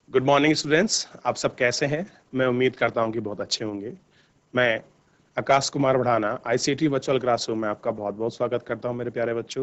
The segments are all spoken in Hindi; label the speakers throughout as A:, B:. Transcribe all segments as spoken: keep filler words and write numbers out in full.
A: गुड मॉर्निंग स्टूडेंट्स, आप सब कैसे हैं? मैं उम्मीद करता हूं कि बहुत अच्छे होंगे। मैं आकाश कुमार बढ़ाना आईसीटी वर्चुअल क्लासरूम में आपका बहुत बहुत स्वागत करता हूं मेरे प्यारे बच्चों।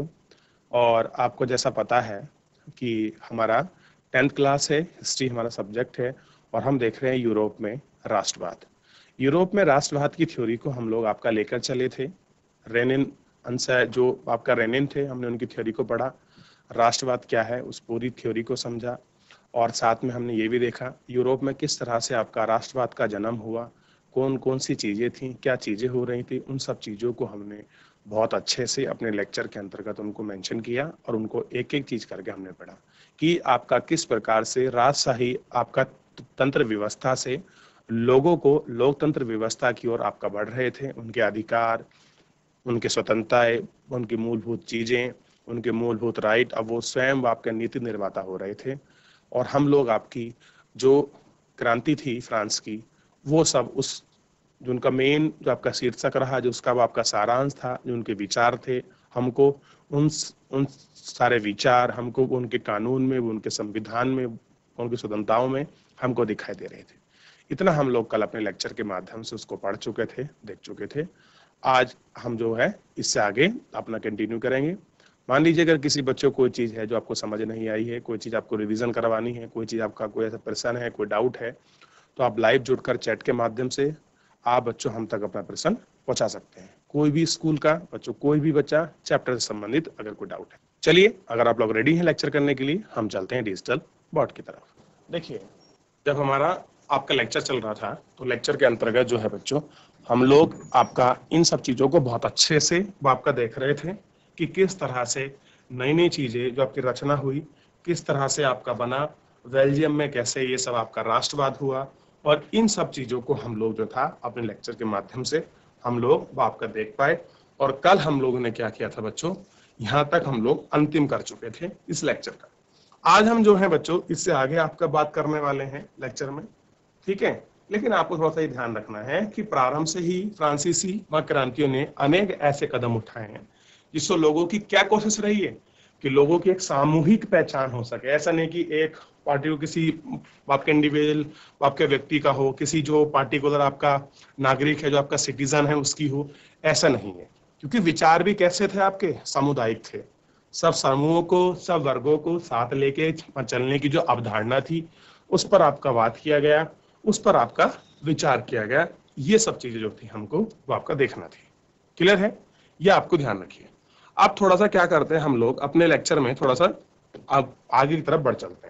A: और आपको जैसा पता है कि हमारा टेंथ क्लास है, हिस्ट्री हमारा सब्जेक्ट है और हम देख रहे हैं यूरोप में राष्ट्रवाद। यूरोप में राष्ट्रवाद की थ्योरी को हम लोग आपका लेकर चले थे। रेनिन अंसा जो आपका रेनिन थे, हमने उनकी थ्योरी को पढ़ा, राष्ट्रवाद क्या है उस पूरी थ्योरी को समझा और साथ में हमने ये भी देखा यूरोप में किस तरह से आपका राष्ट्रवाद का जन्म हुआ, कौन कौन सी चीज़ें थी, क्या चीज़ें हो रही थी, उन सब चीज़ों को हमने बहुत अच्छे से अपने लेक्चर के अंतर्गत उनको मेंशन किया और उनको एक एक चीज़ करके हमने पढ़ा कि आपका किस प्रकार से राजशाही आपका तंत्र व्यवस्था से लोगों को लोकतंत्र व्यवस्था की ओर आपका बढ़ रहे थे, उनके अधिकार, उनके स्वतंत्रताएं, उनकी मूलभूत चीज़ें, उनके मूलभूत राइट, अब वो स्वयं आपके नीति निर्माता हो रहे थे। और हम लोग आपकी जो क्रांति थी फ्रांस की, वो सब उस जो उनका मेन जो आपका शीर्षक रहा, जो उसका वो आपका सारांश था, जो उनके विचार थे, हमको उन उन सारे विचार हमको उनके कानून में, उनके संविधान में, उनकी स्वतंत्रताओं में हमको दिखाई दे रहे थे। इतना हम लोग कल अपने लेक्चर के माध्यम से उसको पढ़ चुके थे, देख चुके थे। आज हम जो है इससे आगे अपना कंटिन्यू करेंगे। मान लीजिए अगर किसी बच्चों को कोई चीज़ है जो आपको समझ नहीं आई है, कोई चीज़ आपको रिवीजन करवानी है, कोई चीज़ आपका कोई ऐसा प्रश्न है, कोई डाउट है, तो आप लाइव जुड़कर चैट के माध्यम से आप बच्चों हम तक अपना प्रश्न पहुंचा सकते हैं। कोई भी स्कूल का बच्चों, कोई भी बच्चा चैप्टर से संबंधित अगर कोई डाउट है। चलिए, अगर आप लोग रेडी हैं लेक्चर करने के लिए, हम चलते हैं डिजिटल बोर्ड की तरफ। देखिए, जब हमारा आपका लेक्चर चल रहा था तो लेक्चर के अंतर्गत जो है बच्चों, हम लोग आपका इन सब चीज़ों को बहुत अच्छे से वो आपका देख रहे थे कि किस तरह से नई नई चीज़ें जो आपकी रचना हुई, किस तरह से आपका बना, बेल्जियम में कैसे ये सब आपका राष्ट्रवाद हुआ, और इन सब चीज़ों को हम लोग जो था अपने लेक्चर के माध्यम से हम लोग वो आपका देख पाए। और कल हम लोगों ने क्या किया था बच्चों, यहाँ तक हम लोग अंतिम कर चुके थे इस लेक्चर का। आज हम जो है बच्चों इससे आगे आपका बात करने वाले हैं लेक्चर में, ठीक है। लेकिन आपको थोड़ा सा ये ध्यान रखना है कि प्रारंभ से ही फ्रांसीसी क्रांतियों ने अनेक ऐसे कदम उठाए हैं जिससे लोगों की क्या कोशिश रही है कि लोगों की एक सामूहिक पहचान हो सके। ऐसा नहीं कि एक पार्टी को किसी आपके इंडिविजुअल आपके व्यक्ति का हो, किसी जो पार्टिकुलर आपका नागरिक है, जो आपका सिटीजन है उसकी हो, ऐसा नहीं है। क्योंकि विचार भी कैसे थे आपके, सामुदायिक थे। सब समूहों को, सब वर्गों को साथ लेके चलने की जो अवधारणा थी उस पर आपका बात किया गया, उस पर आपका विचार किया गया। ये सब चीजें जो थी हमको वो आपका देखना थी। क्लियर है? ये आपको ध्यान रखिए। अब थोड़ा सा क्या करते हैं हम लोग अपने लेक्चर में, थोड़ा सा अब आगे की तरफ बढ़ चलते हैं।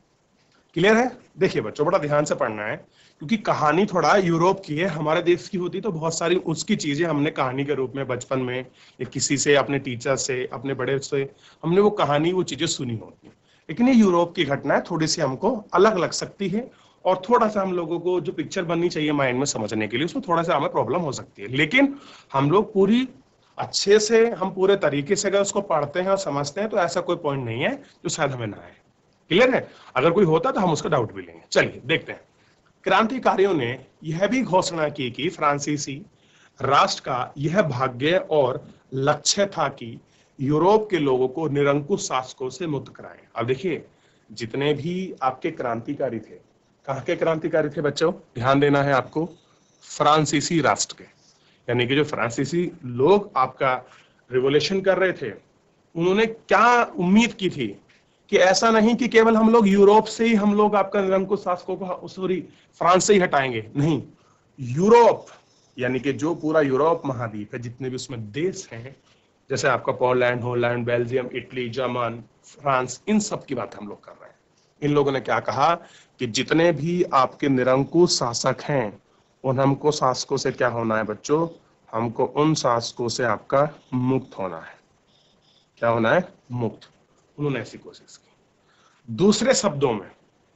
A: क्लियर है? देखिए बच्चों, बड़ा ध्यान से पढ़ना है क्योंकि कहानी थोड़ा यूरोप की है। हमारे देश की होती तो बहुत सारी उसकी चीजें हमने कहानी के रूप में बचपन में या किसी से, अपने टीचर से, अपने बड़े से हमने वो कहानी, वो चीजें सुनी होती। लेकिन ये यूरोप की घटना है, थोड़ी सी हमको अलग लग सकती है और थोड़ा सा हम लोगों को जो पिक्चर बननी चाहिए माइंड में समझने के लिए, उसमें थोड़ा सा हमें प्रॉब्लम हो सकती है। लेकिन हम लोग पूरी अच्छे से, हम पूरे तरीके से अगर उसको पढ़ते हैं और समझते हैं तो ऐसा कोई पॉइंट नहीं है जो शायद हमें ना आए। क्लियर है? अगर कोई होता तो हम उसका डाउट भी लेंगे। चलिए देखते हैं। क्रांतिकारियों ने यह भी घोषणा की कि फ्रांसीसी राष्ट्र का यह भाग्य और लक्ष्य था कि यूरोप के लोगों को निरंकुश शासकों से मुक्त कराएं। अब देखिए, जितने भी आपके क्रांतिकारी थे, कहाँ के क्रांतिकारी थे बच्चों? ध्यान देना है आपको, फ्रांसीसी राष्ट्र के। यानी कि जो फ्रांसीसी लोग आपका रिवोल्यूशन कर रहे थे, उन्होंने क्या उम्मीद की थी कि ऐसा नहीं कि केवल हम लोग यूरोप से ही हम लोग आपका निरंकुश शासकों को, सॉरी, फ्रांस से ही हटाएंगे। नहीं, यूरोप यानी कि जो पूरा यूरोप महाद्वीप है, जितने भी उसमें देश हैं, जैसे आपका Poland, Holland, Belgium, Italy, German, France, इन सब की बात हम लोग कर रहे हैं। इन लोगों ने क्या कहा कि जितने भी आपके निरंकुश शासक हैं, उन हमको शासकों से क्या होना है बच्चों? हमको उन शासकों से आपका मुक्त होना है। क्या होना है? मुक्त। उन्होंने ऐसी कोशिश की। दूसरे शब्दों में,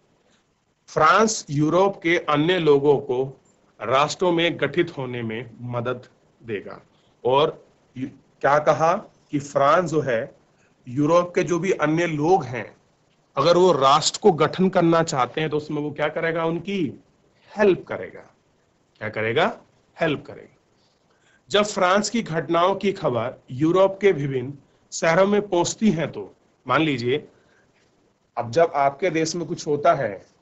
A: फ्रांस यूरोप के अन्य लोगों को राष्ट्रों में गठित होने में मदद देगा। और क्या कहा कि फ्रांस जो है, यूरोप के जो भी अन्य लोग हैं, अगर वो राष्ट्र को गठन करना चाहते हैं तो उसमें वो क्या करेगा? उनकी हेल्प करेगा। क्या करेगा? हेल्प करेगा। जब फ्रांस की घटनाओं की खबर यूरोप के विभिन्न शहरों में पहुंचती है तो मान लीजिए, अब जब आपके देश में कुछ होता है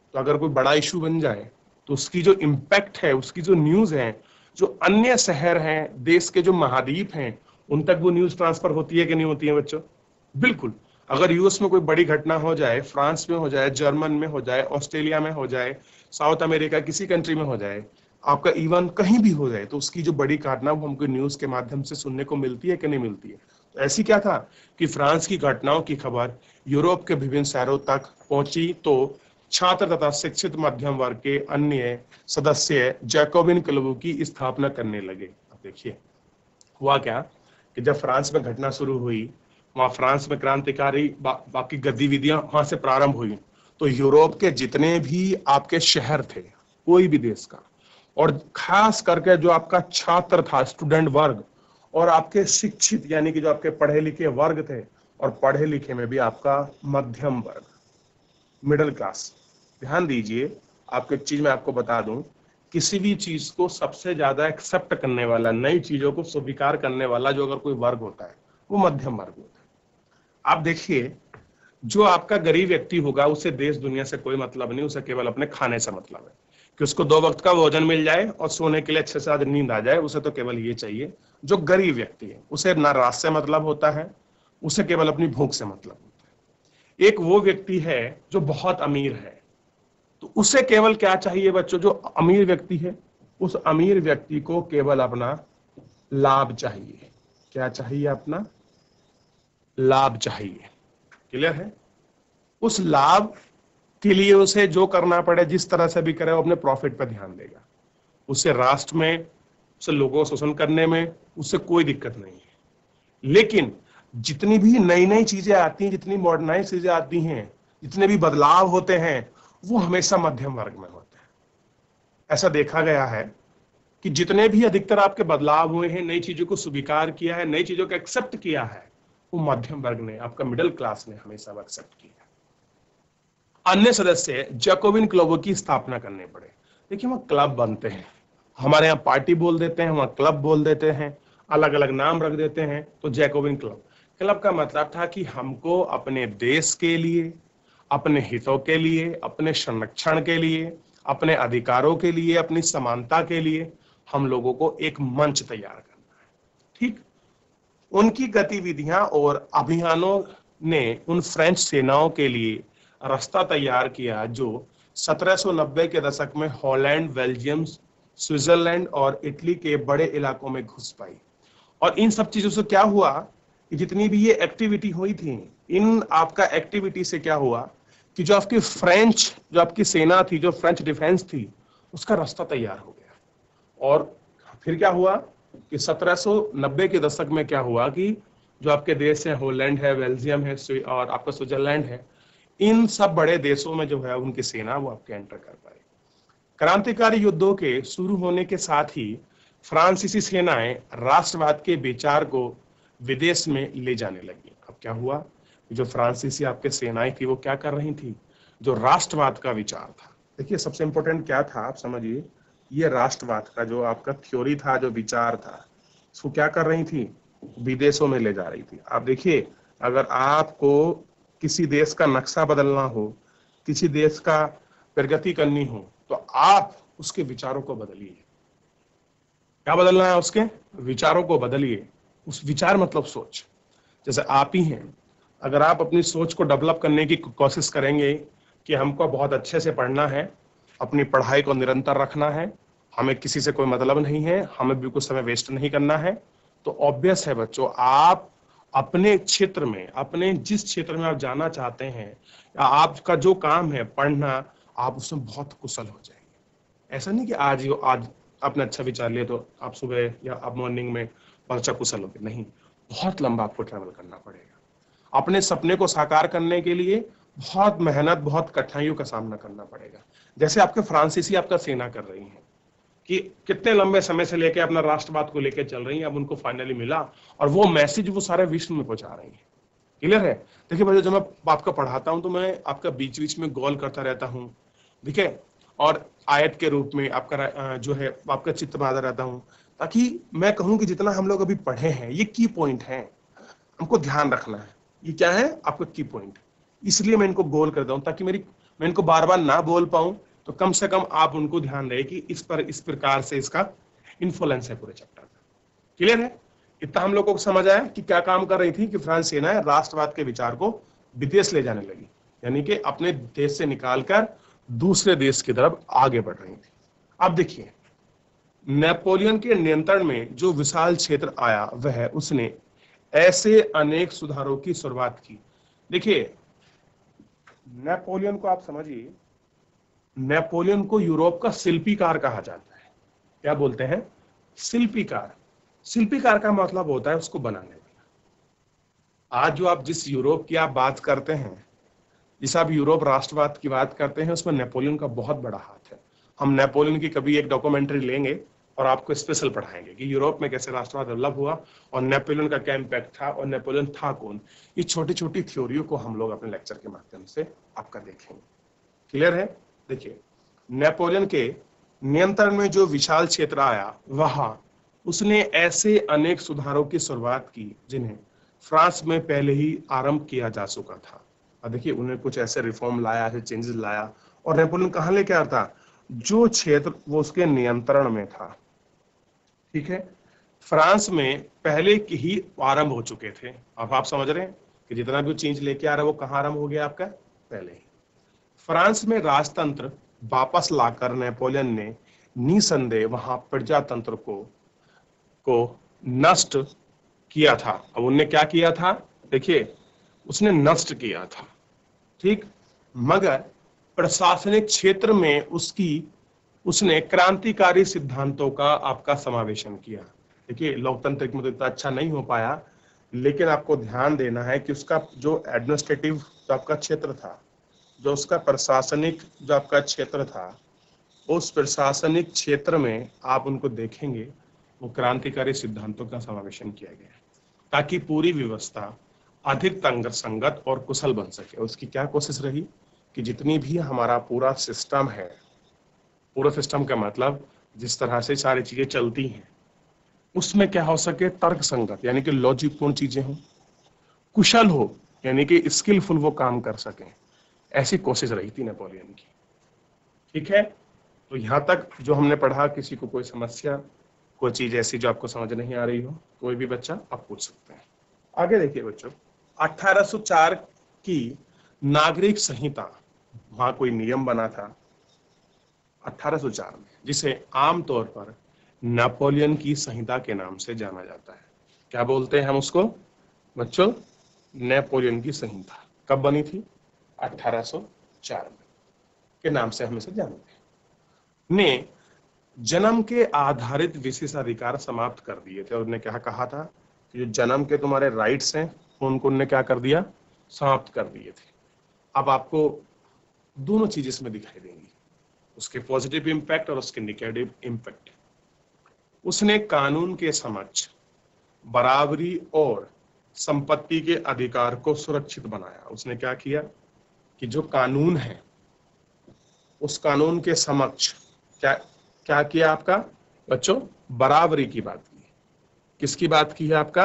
A: तो अगर कोई बड़ा इशू बन जाए तो उसकी जो इम्पैक्ट है, उसकी जो न्यूज है, जो अन्य शहर हैं, देश के जो महाद्वीप हैं, उन तक वो न्यूज ट्रांसफर होती है कि नहीं होती है बच्चों? बिल्कुल। अगर यूएस में कोई बड़ी घटना हो जाए, फ्रांस में हो जाए, जर्मन में हो जाए, ऑस्ट्रेलिया में हो जाए, साउथ अमेरिका किसी कंट्री में हो जाए, आपका इवन कहीं भी हो जाए, तो उसकी जो बड़ी घटना वो हमको न्यूज के माध्यम से सुनने को मिलती है कि नहीं मिलती है? तो ऐसी क्या था कि फ्रांस की घटनाओं की खबर यूरोप के विभिन्न शहरों तक पहुंची, तो छात्र तथा शिक्षित मध्यम वर्ग के अन्य सदस्य जैकोबिन क्लबों की स्थापना करने लगे। अब देखिए हुआ क्या कि जब फ्रांस में घटना शुरू हुई, वहां फ्रांस में क्रांतिकारी बा, बाकी गतिविधियां वहां से प्रारंभ हुई, तो यूरोप के जितने भी आपके शहर थे, कोई भी देश का, और खास करके जो आपका छात्र था, स्टूडेंट वर्ग, और आपके शिक्षित यानी कि जो आपके पढ़े लिखे वर्ग थे, और पढ़े लिखे में भी आपका मध्यम वर्ग, मिडिल क्लास। ध्यान दीजिए, आपको एक चीज मैं आपको बता दूं, किसी भी चीज को सबसे ज्यादा एक्सेप्ट करने वाला, नई चीजों को स्वीकार करने वाला जो अगर कोई वर्ग होता है, वो मध्यम वर्ग होता है। आप देखिए, जो आपका गरीब व्यक्ति होगा उसे देश दुनिया से कोई मतलब नहीं, उसे केवल अपने खाने से मतलब है कि उसको दो वक्त का भोजन मिल जाए और सोने के लिए अच्छे से नींद आ जाए, उसे तो केवल ये चाहिए। जो गरीब व्यक्ति है उसे ना रात से मतलब होता है, उसे केवल अपनी भूख से मतलब होता है। एक वो व्यक्ति है जो बहुत अमीर है, तो उसे केवल क्या चाहिए बच्चों? जो अमीर व्यक्ति है, उस अमीर व्यक्ति को केवल अपना लाभ चाहिए। क्या चाहिए? अपना लाभ चाहिए। क्लियर है? उस लाभ के लिए उसे जो करना पड़े, जिस तरह से भी करे, वो अपने प्रॉफिट पर ध्यान देगा। उसे राष्ट्र में, उसे लोगों को शोषण करने में उससे कोई दिक्कत नहीं है। लेकिन जितनी भी नई नई चीजें आती हैं, जितनी मॉडर्नाइज चीजें आती हैं, जितने भी बदलाव होते हैं, वो हमेशा मध्यम वर्ग में होते हैं। ऐसा देखा गया है कि जितने भी अधिकतर आपके बदलाव हुए हैं, नई चीजों को स्वीकार किया है, नई चीजों को एक्सेप्ट किया है, वो मध्यम वर्ग ने, आपका मिडिल क्लास ने हमेशा एक्सेप्ट किया है। अन्य सदस्य जैकोबिन क्लबों की स्थापना करने पड़े। देखिए, वहां क्लब बनते हैं, हमारे यहाँ पार्टी बोल देते हैं, वहां क्लब बोल देते हैं, अलग अलग नाम रख देते हैं। तो जैकोबिन क्लब, क्लब का मतलब था कि हमको अपने देश के लिए, अपने हितों के लिए, अपने संरक्षण के लिए, अपने अधिकारों के लिए, अपनी समानता के लिए हम लोगों को एक मंच तैयार करना है। ठीक, उनकी गतिविधियां और अभियानों ने उन फ्रेंच सेनाओं के लिए रास्ता तैयार किया जो सत्रह सौ नब्बे के दशक में हॉलैंड, बेल्जियम, स्विट्जरलैंड और इटली के बड़े इलाकों में घुस पाई। और इन सब चीजों से क्या हुआ कि जितनी भी ये एक्टिविटी हुई थी, इन आपका एक्टिविटी से क्या हुआ कि जो आपकी फ्रेंच, जो आपकी सेना थी, जो फ्रेंच डिफेंस थी, उसका रास्ता तैयार हो गया। और फिर क्या हुआ कि सत्रह सौ नब्बे के दशक में क्या हुआ कि जो आपके देश है, हॉलैंड है, बेल्जियम है और आपका स्विट्जरलैंड है, इन सब बड़े देशों में जो है उनकी सेना वो आपके एंटर कर पाई। क्रांतिकारी युद्धों के शुरू होने के साथ ही फ्रांसीसी सेनाएं राष्ट्रवाद के विचार को विदेश में ले जाने लगी। अब क्या हुआ, जो फ्रांसीसी आपके सेनाएं थी वो क्या कर रही थी? जो राष्ट्रवाद का विचार था, देखिए सबसे इंपॉर्टेंट क्या था आप समझिए, ये राष्ट्रवाद का जो आपका थ्योरी था, जो विचार था, उसको क्या कर रही थी? विदेशों में ले जा रही थी। आप देखिए, अगर आपको किसी देश का नक्शा बदलना हो, किसी देश का प्रगति करनी हो, तो आप उसके विचारों को बदलिए। क्या बदलना है? उसके विचारों को बदलिए। उस विचार मतलब सोच। जैसे आप ही हैं, अगर आप अपनी सोच को डेवलप करने की कोशिश करेंगे कि हमको बहुत अच्छे से पढ़ना है, अपनी पढ़ाई को निरंतर रखना है, हमें किसी से कोई मतलब नहीं है, हमें बिल्कुल समय वेस्ट नहीं करना है, तो ऑब्वियस है बच्चों, आप अपने क्षेत्र में, अपने जिस क्षेत्र में आप जाना चाहते हैं, या आपका जो काम है पढ़ना, आप उसमें बहुत कुशल हो जाएंगे। ऐसा नहीं कि आज ही आज आपने अच्छा विचार लिया तो आप सुबह या आप मॉर्निंग में बहुत अच्छा कुशल होगे, नहीं, बहुत लंबा आपको ट्रैवल करना पड़ेगा। अपने सपने को साकार करने के लिए बहुत मेहनत, बहुत कठिनाइयों का सामना करना पड़ेगा। जैसे आपके फ्रांसीसी आपका सेना कर रही है कि कितने लंबे समय से लेके अपना राष्ट्रवाद को लेकर चल रही है, अब उनको फाइनली मिला और वो मैसेज वो सारे विश्व में पहुंचा रही है। क्लियर है? देखिए भाई, जब मैं आपको पढ़ाता हूं तो मैं आपका बीच बीच में गोल करता रहता हूं, ठीक है, और आयत के रूप में आपका जो है आपका चित्र बनाता रहता हूं, ताकि मैं कहूं कि जितना हम लोग अभी पढ़े हैं ये की पॉइंट है, हमको ध्यान रखना है। ये क्या है? आपका की पॉइंट। इसलिए मैं इनको गोल करता हूं ताकि मेरी मैं इनको बार बार ना बोल पाऊं तो कम से कम आप उनको ध्यान रहे कि इस पर इस प्रकार से इसका इन्फ्लुएंस है पूरे चैप्टर का। क्लियर है? इतना हम लोगों को समझ आया कि क्या काम कर रही थी कि फ्रांस सेना राष्ट्रवाद के विचार को विदेश ले जाने लगी, यानी कि अपने देश से निकालकर दूसरे देश की तरफ आगे बढ़ रही थी। अब देखिए, नेपोलियन के नियंत्रण में जो विशाल क्षेत्र आया वह उसने ऐसे अनेक सुधारों की शुरुआत की। देखिए, नेपोलियन को आप समझिए, नेपोलियन को यूरोप का शिल्पीकार कहा जाता है। क्या बोलते हैं? शिल्पीकार। शिल्पीकार का मतलब होता है उसको बनाने वाला। आज जो आप जिस यूरोप की आप बात करते हैं, जिस आप यूरोप राष्ट्रवाद की बात करते हैं, उसमें नेपोलियन का बहुत बड़ा हाथ है। हम नेपोलियन की कभी एक डॉक्यूमेंट्री लेंगे और आपको स्पेशल पढ़ाएंगे कि यूरोप में कैसे राष्ट्रवाद डेवलप हुआ और नेपोलियन का क्या इम्पैक्ट था और नेपोलियन था कौन। ये छोटी छोटी थ्योरियों को हम लोग अपने लेक्चर के माध्यम से आपका देखेंगे। क्लियर है? देखिए, नेपोलियन के नियंत्रण में जो विशाल क्षेत्र आया वहां उसने ऐसे अनेक सुधारों की शुरुआत की जिन्हें फ्रांस में पहले ही आरंभ किया जा चुका था। और देखिए, उन्हें कुछ ऐसे रिफॉर्म लाया, ऐसे चेंजेस लाया। और नेपोलियन कहां लेके आता था? जो क्षेत्र वो उसके नियंत्रण में था। ठीक है, फ्रांस में पहले की ही आरंभ हो चुके थे। अब आप समझ रहे हैं कि जितना भी चेंज लेके आ रहा है वो कहां आरंभ हो गया आपका? पहले ही। फ्रांस में राजतंत्र वापस लाकर नेपोलियन ने निसंदेह वहां प्रजातंत्र को को नष्ट किया था। अब उनने क्या किया था? देखिए, उसने नष्ट किया था, ठीक, मगर प्रशासनिक क्षेत्र में उसकी उसने क्रांतिकारी सिद्धांतों का आपका समावेशन किया। देखिए, लोकतांत्रिक में तो इतना अच्छा नहीं हो पाया, लेकिन आपको ध्यान देना है कि उसका जो एडमिनिस्ट्रेटिव जो आपका क्षेत्र था, जो उसका प्रशासनिक जो आपका क्षेत्र था, उस प्रशासनिक क्षेत्र में आप उनको देखेंगे वो क्रांतिकारी सिद्धांतों का समावेशन किया गया ताकि पूरी व्यवस्था अधिक तंगसंगत और कुशल बन सके। उसकी क्या कोशिश रही कि जितनी भी हमारा पूरा सिस्टम है, पूरा सिस्टम का मतलब जिस तरह से सारी चीजें चलती हैं, उसमें क्या हो सके? तर्क संगत, यानी कि लॉजिकपूर्ण चीजें हो, कुशल हो, यानी कि स्किलफुल वो काम कर सके। ऐसी कोशिश रही थी नेपोलियन की। ठीक है, तो यहां तक जो हमने पढ़ा, किसी को कोई समस्या, कोई चीज ऐसी जो आपको समझ नहीं आ रही हो, कोई भी बच्चा आप पूछ सकते हैं। आगे देखिए बच्चों, अठारह सौ चार की नागरिक संहिता, वहां कोई नियम बना था अठारह सौ चार में, जिसे आमतौर पर नेपोलियन की संहिता के नाम से जाना जाता है। क्या बोलते हैं हम उसको बच्चों? नेपोलियन की संहिता। कब बनी थी? अठारह सौ चार में के नाम से हम इसे जानते हैं। ने जन्म के आधारित विशेषाधिकार समाप्त कर दिए थे। और उन्होंने क्या कहा था कि जो जन्म के तुम्हारे राइट्स हैं उनको उन्होंने क्या कर दिया? समाप्त कर दिए थे। अब आपको दोनों चीज इसमें दिखाई देंगी, उसके पॉजिटिव इंपैक्ट और उसके नेगेटिव इंपैक्ट। उसने कानून के समक्ष बराबरी और संपत्ति के अधिकार को सुरक्षित बनाया। उसने क्या किया कि जो कानून है उस कानून के समक्ष क्या क्या किया आपका बच्चों? बराबरी की बात की। किसकी बात की है? आपका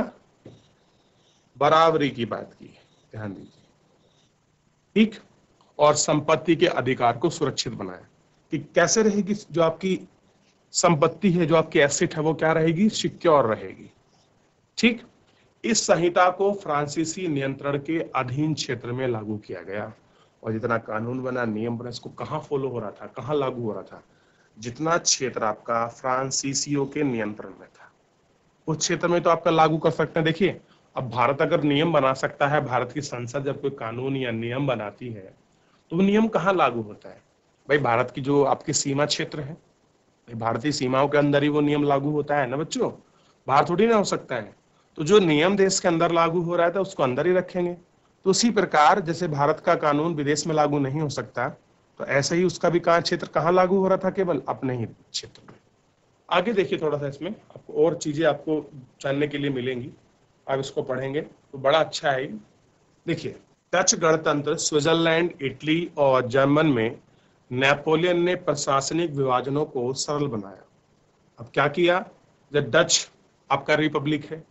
A: बराबरी की बात की है, ध्यान दीजिए, ठीक। और संपत्ति के अधिकार को सुरक्षित बनाया कि कैसे रहेगी जो आपकी संपत्ति है, जो आपकी एसेट है, वो क्या रहेगी? सिक्योर रहेगी, ठीक। इस संहिता को फ्रांसीसी नियंत्रण के अधीन क्षेत्र में लागू किया गया। और जितना कानून बना, नियम बना, इसको कहाँ फॉलो हो रहा था, कहाँ लागू हो रहा था? जितना क्षेत्र आपका फ्रांसीसियों के नियंत्रण में था उस क्षेत्र में तो आपका लागू कर सकते हैं। देखिए, अब भारत अगर नियम बना सकता है, भारत की संसद जब कोई कानून या नियम बनाती है तो वो नियम कहाँ लागू होता है? भाई, भारत की जो आपकी सीमा क्षेत्र है, भारतीय सीमाओं के अंदर ही वो नियम लागू होता है ना बच्चों, बाहर थोड़ी ना हो सकता है। तो जो नियम देश के अंदर लागू हो रहा है तो उसको अंदर ही रखेंगे। तो उसी प्रकार जैसे भारत का कानून विदेश में लागू नहीं हो सकता, तो ऐसे ही उसका भी कहाँ क्षेत्र कहाँ लागू हो रहा था? केवल अपने ही क्षेत्र में। आगे देखिए, थोड़ा सा इसमें आपको और चीजें आपको जानने के लिए मिलेंगी, आप इसको पढ़ेंगे तो बड़ा अच्छा है। देखिए, डच गणतंत्र स्विट्जरलैंड, इटली और जर्मन में नेपोलियन ने प्रशासनिक विभाजनों को सरल बनाया। अब क्या किया? जब डच आपका रिपब्लिक है,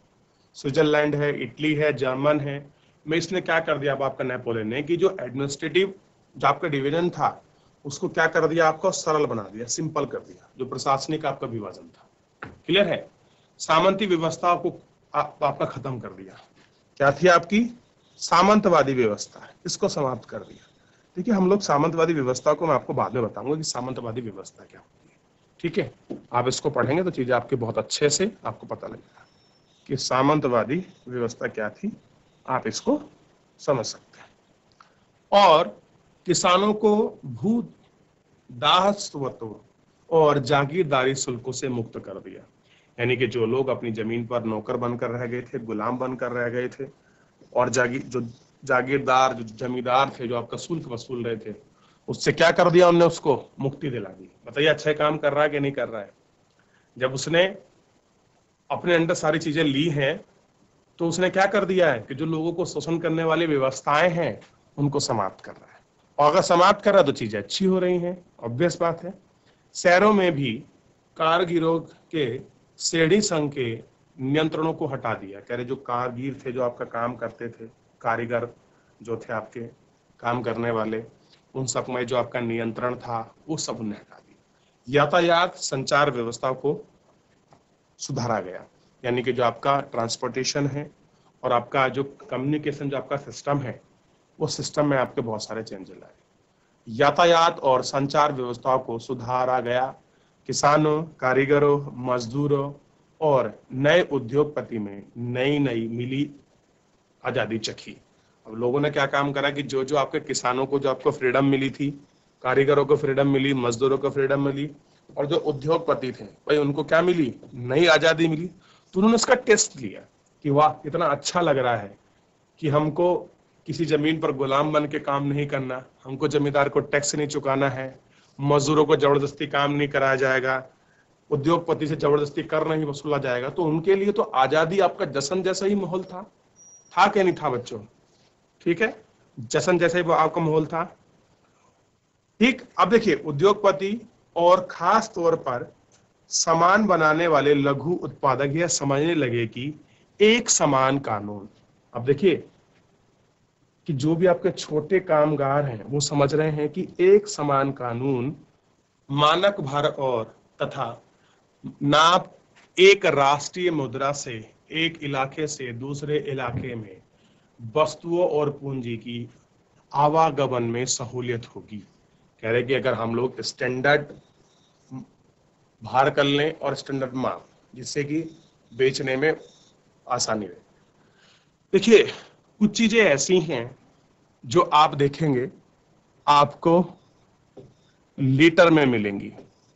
A: स्विट्जरलैंड है, इटली है, जर्मन है, में इसने क्या कर दिया अब आपका नेपोलियन ने कि जो एडमिनिस्ट्रेटिव जो आपका डिवीजन था उसको क्या कर दिया, आपको सरल बना दिया, सिंपल कर दिया, जो प्रशासनिक आपका विभाजन था। क्लियर है? सामंती व्यवस्था को आप, आपका खत्म कर दिया। क्या थी आपकी? सामंतवादी व्यवस्था, इसको समाप्त कर दिया। देखिए हम लोग सामंतवादी व्यवस्था को मैं आपको बाद में बताऊंगा कि सामंतवादी व्यवस्था क्या होती है। ठीक है, आप इसको पढ़ेंगे तो चीजें आपके बहुत अच्छे से आपको पता लगेगा कि सामंतवादी व्यवस्था क्या थी, आप इसको समझ सकते हैं। और किसानों को भू दासत्व और जागीरदारी शुल्कों से मुक्त कर दिया। यानी कि जो लोग अपनी जमीन पर नौकर बनकर रह गए थे, गुलाम बनकर रह गए थे, और जागी जो जागीरदार, जो जमींदार थे, जो आपका शुल्क वसूल रहे थे, उससे क्या कर दिया उन्होंने, उसको मुक्ति दिला दी। बताइए अच्छा काम कर रहा है कि नहीं कर रहा है? जब उसने अपने अंदर सारी चीजें ली हैं तो उसने क्या कर दिया है कि जो लोगों को शोषण करने वाली व्यवस्थाएं हैं उनको समाप्त कर रहा है। और अगर समाप्त कर रहा है तो चीजें अच्छी हो रही हैं, ऑब्वियस बात है। शहरों में भी कारगिरों के श्रेणी संघ के नियंत्रणों को हटा दिया। कह रहे जो कारगिर थे, जो आपका काम करते थे, कारीगर जो थे आपके काम करने वाले, उन सब में जो आपका नियंत्रण था वो सब उन्हें हटा दिया। यातायात संचार व्यवस्था को सुधारा गया, यानी कि जो आपका ट्रांसपोर्टेशन है और आपका जो कम्युनिकेशन जो आपका सिस्टम है, वो सिस्टम में आपके बहुत सारे चेंजेस लाए। यातायात और संचार व्यवस्थाओं को सुधारा गया। किसानों, कारीगरों, मजदूरों और नए उद्योगपति में नई नई मिली आजादी चखी। अब लोगों ने क्या काम करा कि जो जो आपके किसानों को जो आपको फ्रीडम मिली थी, कारीगरों को फ्रीडम मिली, मजदूरों को फ्रीडम मिली, और जो उद्योगपति थे भाई उनको क्या मिली, नई आजादी मिली। तो उन्होंने उसका टेस्ट लिया कि वाह कितना अच्छा लग रहा है कि हमको किसी जमीन पर गुलाम बन के काम नहीं करना, हमको जमींदार को टैक्स नहीं चुकाना है, मजदूरों को जबरदस्ती काम नहीं कराया जाएगा, उद्योगपति से जबरदस्ती कर नहीं वसूला जाएगा। तो उनके लिए तो आजादी आपका जश्न जैसा ही माहौल था था क्या नहीं था बच्चों? ठीक है, जश्न जैसा ही आपका माहौल था। ठीक, अब देखिए उद्योगपति और खास तौर पर सामान बनाने वाले लघु उत्पादक यह समझने लगे कि एक समान कानून, अब देखिए कि जो भी आपके छोटे कामगार हैं वो समझ रहे हैं कि एक समान कानून, मानक भार और तथा नाप, एक राष्ट्रीय मुद्रा से एक इलाके से दूसरे इलाके में वस्तुओं और पूंजी की आवागमन में सहूलियत होगी। कह रहे कि अगर हम लोग स्टैंडर्ड भार कर लें और स्टैंडर्ड माप, जिससे कि बेचने में आसानी रहे। देखिए कुछ चीजें ऐसी हैं जो आप देखेंगे आपको लीटर में मिलेंगी,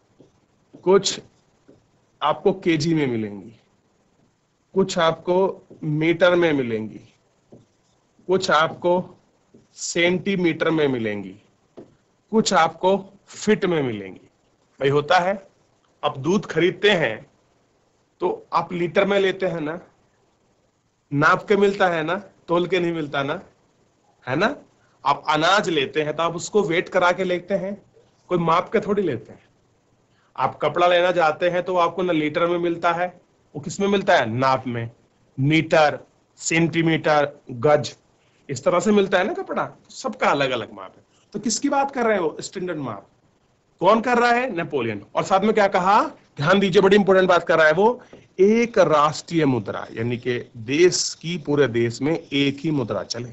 A: कुछ आपको केजी में मिलेंगी, कुछ आपको मीटर में मिलेंगी, कुछ आपको सेंटीमीटर में मिलेंगी, कुछ आपको फिट में मिलेंगी। भाई होता है, अब दूध खरीदते हैं तो आप लीटर में लेते हैं ना, नाप के मिलता है ना, तोल के नहीं मिलता ना, है ना। आप अनाज लेते हैं तो आप उसको वेट करा के लेते हैं, कोई माप के थोड़ी लेते हैं। आप कपड़ा लेना जाते हैं तो आपको ना लीटर में मिलता है, वो किस में मिलता है, नाप में, मीटर, सेंटीमीटर, गज, इस तरह से मिलता है ना कपड़ा। सबका अलग अलग माप है। तो किसकी बात कर रहे हैं वो, स्टैंडर्ड माप। कौन कर रहा है, नेपोलियन। और साथ में क्या कहा, ध्यान दीजिए बड़ी इंपॉर्टेंट बात कर रहा है वो, एक राष्ट्रीय मुद्रा, यानी कि देश की, पूरे देश में एक ही मुद्रा चले,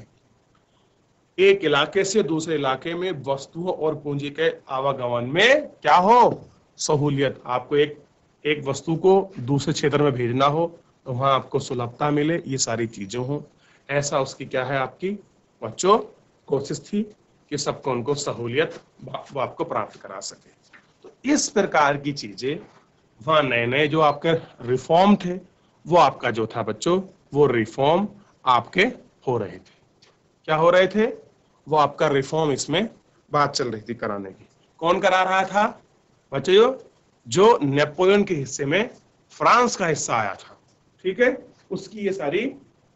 A: एक इलाके से दूसरे इलाके में वस्तुओं और पूंजी के आवागमन में क्या हो, सहूलियत। आपको एक एक वस्तु को दूसरे क्षेत्र में भेजना हो तो वहां आपको सुलभता मिले, ये सारी चीजें हो, ऐसा उसकी क्या है आपकी बच्चों कोशिश थी कि सबको उनको सहूलियत वो आपको प्राप्त करा सके। तो इस प्रकार की चीजें वहां नए नए जो आपके रिफॉर्म थे वो आपका जो था बच्चों, वो रिफॉर्म आपके हो रहे थे। क्या हो रहे थे, वो आपका रिफॉर्म, इसमें बात चल रही थी कराने की। कौन करा रहा था बच्चों, जो नेपोलियन के हिस्से में फ्रांस का हिस्सा आया था, ठीक है, उसकी ये सारी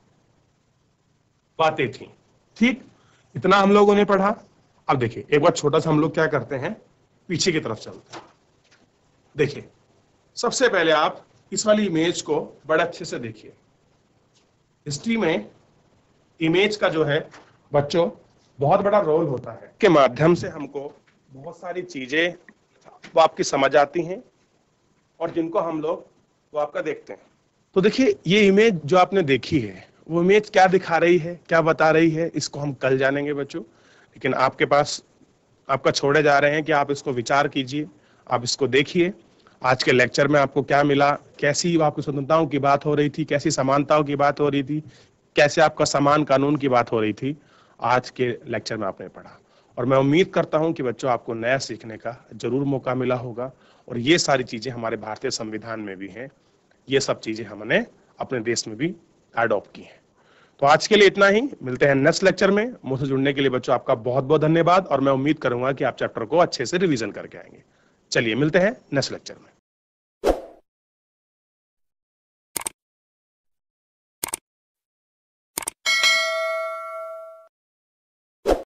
A: बातें थी। ठीक, इतना हम लोगों ने पढ़ा। अब देखिए एक बार छोटा सा हम लोग क्या करते हैं, पीछे की तरफ चलते हैं। देखिए सबसे पहले आप इस वाली इमेज को बड़े अच्छे से देखिए। हिस्ट्री में इमेज का जो है बच्चों बहुत बड़ा रोल होता है के माध्यम से हमको बहुत सारी चीजें वो आपकी समझ आती हैं और जिनको हम लोग वो आपका देखते हैं। तो देखिए ये इमेज जो आपने देखी है वो इमेज क्या दिखा रही है, क्या बता रही है, इसको हम कल जानेंगे बच्चों। लेकिन आपके पास आपका छोड़े जा रहे हैं कि आप इसको विचार कीजिए, आप इसको देखिए। आज के लेक्चर में आपको क्या मिला, कैसी आपकी स्वतंत्रताओं की बात हो रही थी, कैसी समानताओं की बात हो रही थी, कैसे आपका समान कानून की बात हो रही थी, आज के लेक्चर में आपने पढ़ा। और मैं उम्मीद करता हूं कि बच्चों आपको नया सीखने का जरूर मौका मिला होगा। और ये सारी चीजें हमारे भारतीय संविधान में भी हैं, ये सब चीजें हमने अपने देश में भी अडॉप्ट की हैं। तो आज के लिए इतना ही, मिलते हैं नेक्स्ट लेक्चर में। मुझसे जुड़ने के लिए बच्चों आपका बहुत बहुत धन्यवाद और मैं उम्मीद करूंगा कि आप चैप्टर को अच्छे से रिवीजन करके आएंगे। चलिए मिलते हैं नेक्स्ट लेक्चर में।